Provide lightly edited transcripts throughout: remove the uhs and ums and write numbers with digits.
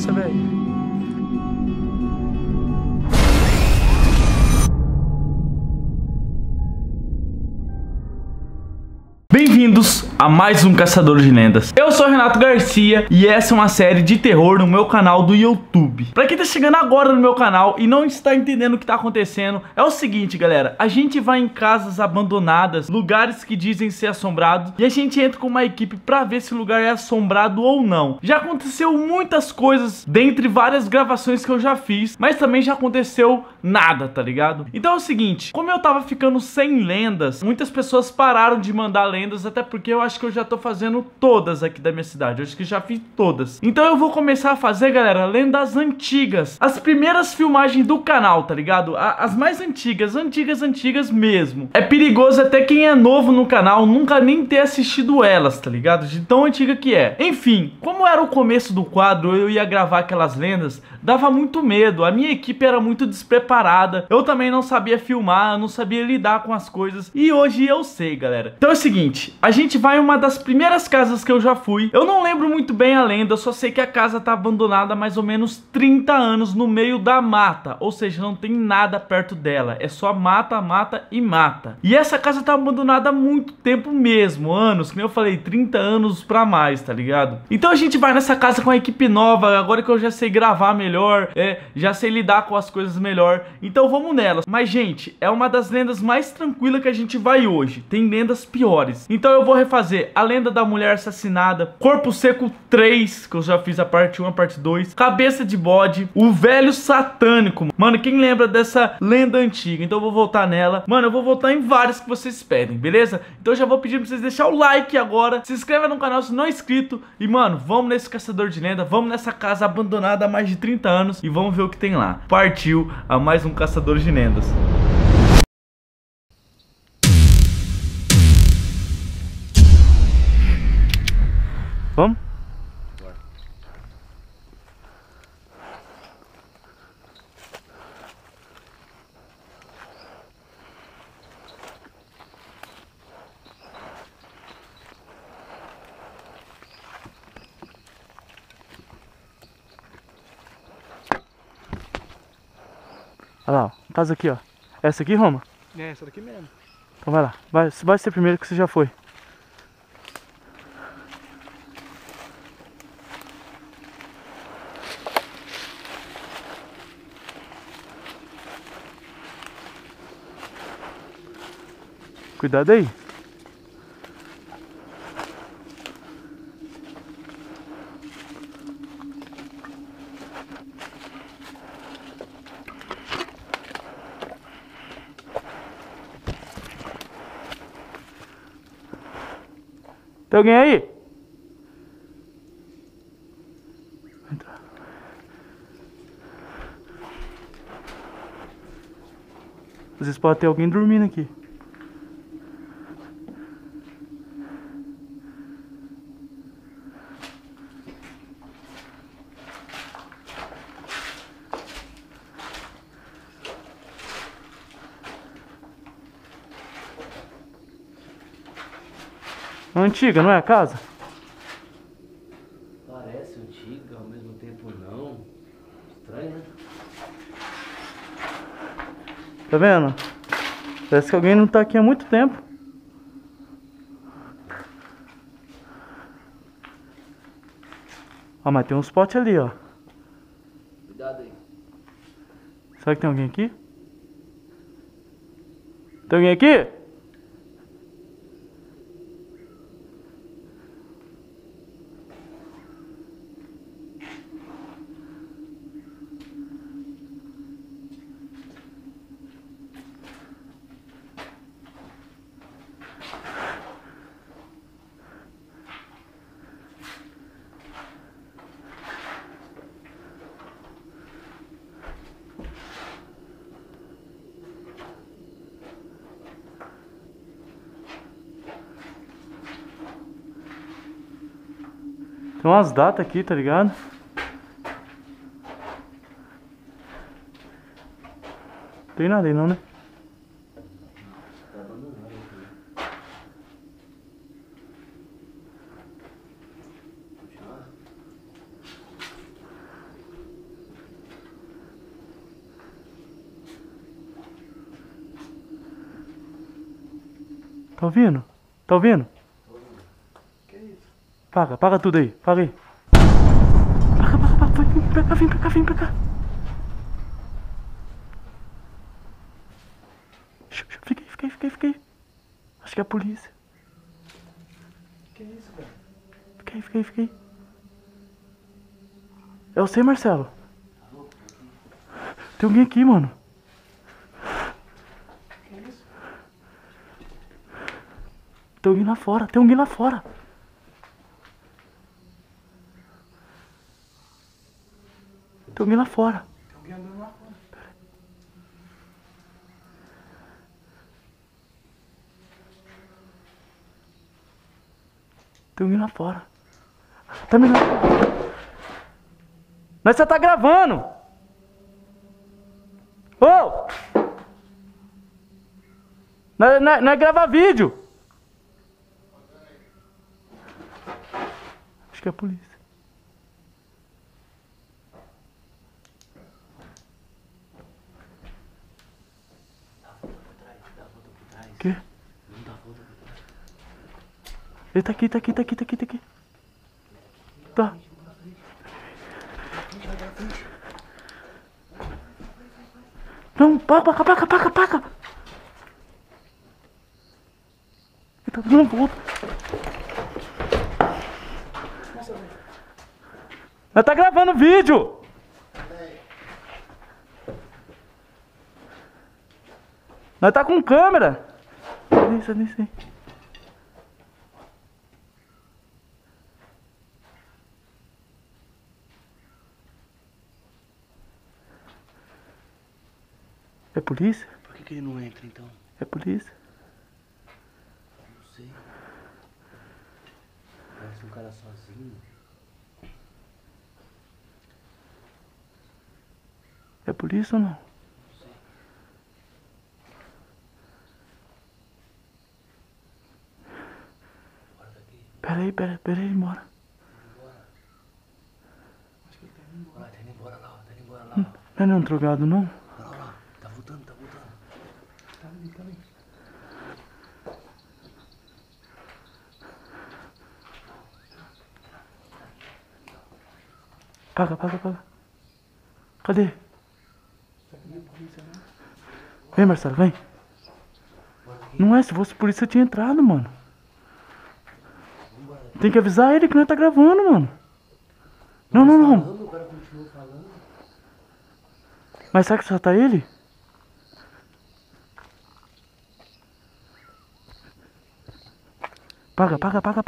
Nossa, velho. Bem-vindos a mais um Caçador de Lendas. Eu sou o Renato Garcia e essa é uma série de terror no meu canal do YouTube. Pra quem tá chegando agora no meu canal e não está entendendo o que tá acontecendo, é o seguinte, galera. A gente vai em casas abandonadas, lugares que dizem ser assombrados, e a gente entra com uma equipe pra ver se o lugar é assombrado ou não. Já aconteceu muitas coisas, dentre várias gravações que eu já fiz, mas também já aconteceu nada, tá ligado? Então é o seguinte, como eu tava ficando sem lendas, muitas pessoas pararam de mandar lendas, até porque eu acho que eu já tô fazendo todas aqui da minha cidade. Eu acho que já fiz todas. Então eu vou começar a fazer, galera, lendas antigas. As primeiras filmagens do canal, tá ligado? As mais antigas, antigas mesmo. É perigoso até quem é novo no canal nunca nem ter assistido elas, tá ligado? De tão antiga que é. Enfim, como era o começo do quadro, eu ia gravar aquelas lendas, dava muito medo. A minha equipe era muito despreparada. Eu também não sabia filmar, eu não sabia lidar com as coisas. E hoje eu sei, galera. Então é o seguinte, a gente vai em uma das primeiras casas que eu já fui. Eu não lembro muito bem a lenda, eu só sei que a casa tá abandonada há mais ou menos 30 anos no meio da mata. Ou seja, não tem nada perto dela, é só mata, mata e mata. E essa casa tá abandonada há muito tempo mesmo, anos, que nem eu falei, 30 anos pra mais, tá ligado? Então a gente vai nessa casa com a equipe nova, agora que eu já sei gravar melhor, já sei lidar com as coisas melhor. Então vamos nela. Mas, gente, é uma das lendas mais tranquilas que a gente vai hoje. Tem lendas piores. Então eu vou refazer a lenda da mulher assassinada, Corpo Seco 3, que eu já fiz a parte 1, a parte 2, Cabeça de Bode, o Velho Satânico. Mano, quem lembra dessa lenda antiga? Então eu vou voltar nela. Mano, eu vou voltar em várias que vocês pedem, beleza? Então eu já vou pedir pra vocês deixar o like agora, se inscreva no canal se não é inscrito. E, mano, vamos nesse Caçador de Lenda, vamos nessa casa abandonada há mais de 30 anos e vamos ver o que tem lá. Partiu a mais um Caçador de Lendas. Vamos? Bora. Olha lá, ó. Casa aqui, ó. Essa aqui, Roma? É, essa daqui mesmo. Então vai lá. Vai ser primeiro que você já foi. Cuidado aí. Tem alguém aí? Às vezes pode ter alguém dormindo aqui. Antiga, não é a casa? Parece antiga, ao mesmo tempo não. Estranho, né? Tá vendo? Parece que alguém não tá aqui há muito tempo. Ó, mas tem uns potes ali, ó. Cuidado aí. Será que tem alguém aqui? Tem alguém aqui? Tem umas datas aqui, tá ligado? Tem nada aí não, né? Tá abandonado aqui. Continuar? Tá ouvindo? Tá ouvindo? Que isso? Paga tudo aí, paga aí. Paga, vem pra cá. Fica aí. Acho que é a polícia. Que isso, cara? Fica aí. É você, Marcelo? Tem alguém aqui, mano. Que isso? Tem alguém lá fora. Tem alguém lá fora. Tem alguém andando lá fora. Tem alguém lá fora. Tá me dando. Mas você tá gravando. Ô! Não é gravar vídeo. Acho que é a polícia. Que? Não dá volta por trás. Ele tá aqui. Tá. Não, paga. Ele tá dando volta. Nós tá gravando vídeo. Nós tá com câmera. Isso aí. É polícia? Por que ele não entra então? É polícia. Não sei. Parece um cara sozinho. É polícia ou não? Não sei. Bora daqui. Pera aí, bora. Acho que ele tá indo embora. Tá indo embora lá, Não é um drogado, não? Olha lá. Tá voltando. Tá ali. Paga. Cadê? Vem, Marcelo, vem. Não é, se fosse polícia eu tinha entrado, mano. Tem que avisar ele que nós tá gravando, mano. Não. O cara continua falando. Mas será que só tá ele? Paga.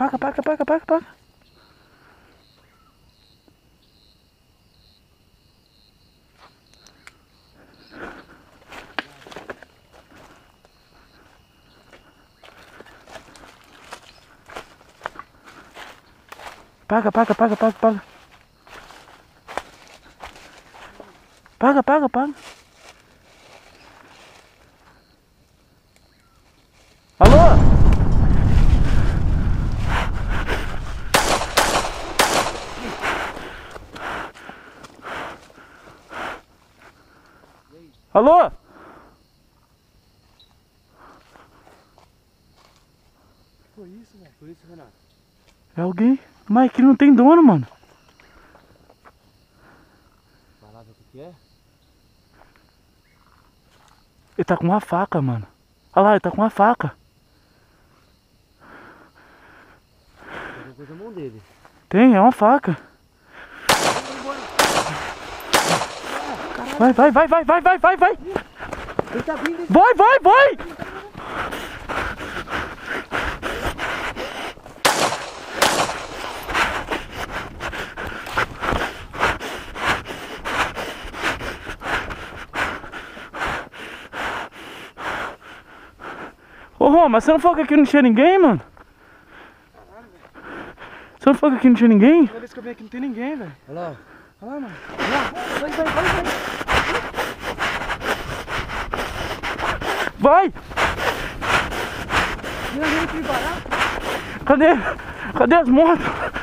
Paga. Paga. Alô? Alô? Que foi isso, velho? Foi isso, Renato? É alguém? Mas aqui não tem dono, mano. Vai lá ver o que é? Ele tá com uma faca, mano. Olha lá, ele tá com uma faca. Tem alguma coisa na mão dele. Tem, é uma faca. Vai. Ele tá vindo. Vai. Ô, Roma, você não falou que aqui não tinha ninguém, mano? Você não falou que aqui não tinha ninguém? Toda vez que eu venho aqui não tem ninguém, velho. Olha lá, mano. Vai! Cadê as motos?